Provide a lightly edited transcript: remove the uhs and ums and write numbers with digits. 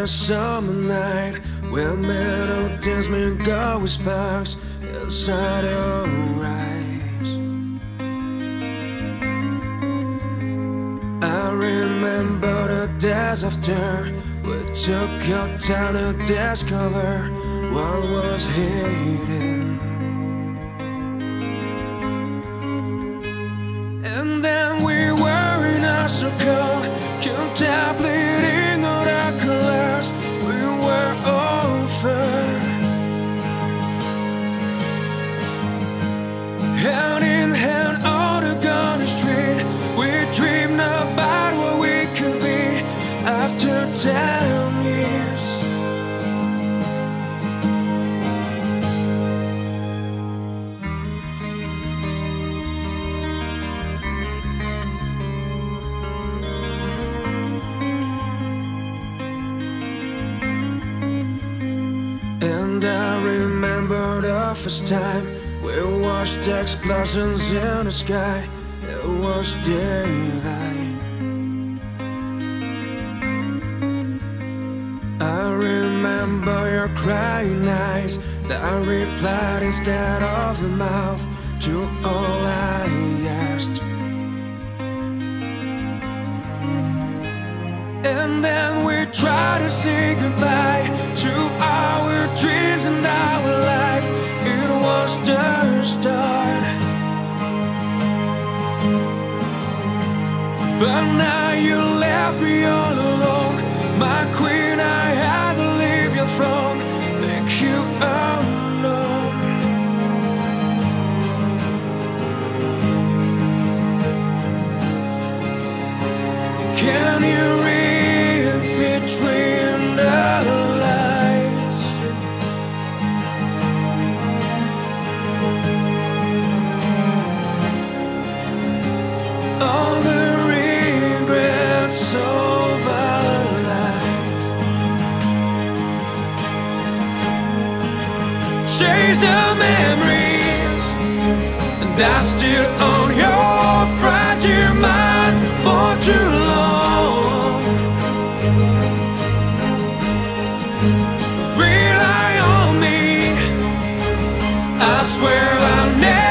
a summer night when melodies may go with sparks inside your eyes. I remember the days after we took your time to discover what was hidden. And then we were in a circle, contemplating all the colors we were offered. Hand in hand on the garden street, we dreamed about what we could be after 10 years. And I remember the first time we watched the explosions in the sky. It was daylight. I remember your crying eyes that replied instead of a mouth to all I asked. And then we tried to say goodbye to our dreams and our life. It was the start, but now you left me all alone. My queen, I had to leave your throne, make you unknown. Can you read between the lines? All the regrets of our lives, chase the memories that still on your fragile mind for too long. Rely on me, I swear I'll never